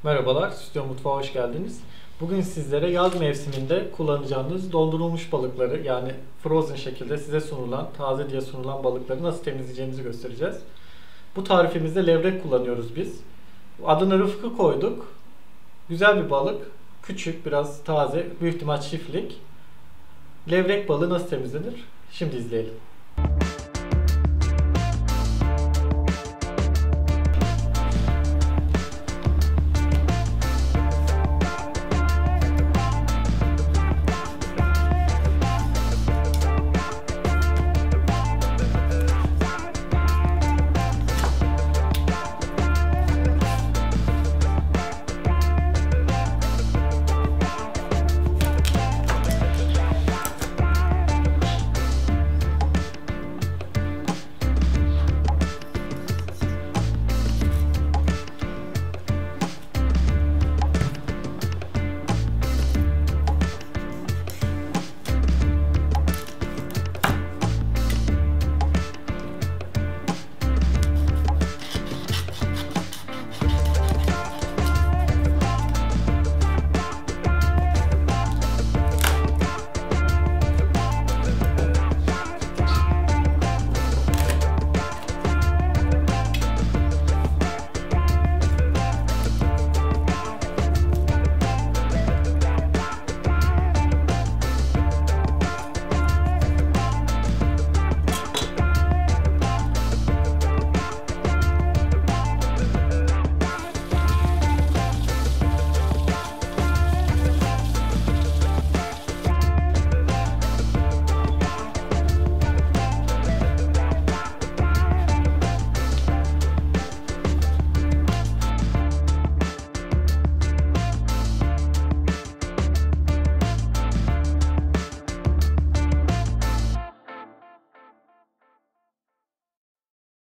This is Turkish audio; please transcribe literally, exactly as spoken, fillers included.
Merhabalar, Stüdyo Mutfağa hoş geldiniz. Bugün sizlere yaz mevsiminde kullanacağınız dondurulmuş balıkları, yani frozen şekilde size sunulan, taze diye sunulan balıkları nasıl temizleyeceğimizi göstereceğiz. Bu tarifimizde levrek kullanıyoruz biz. Adını Rıfkı koyduk. Güzel bir balık. Küçük, biraz taze, büyük ihtimal çiftlik. Levrek balığı nasıl temizlenir? Şimdi izleyelim.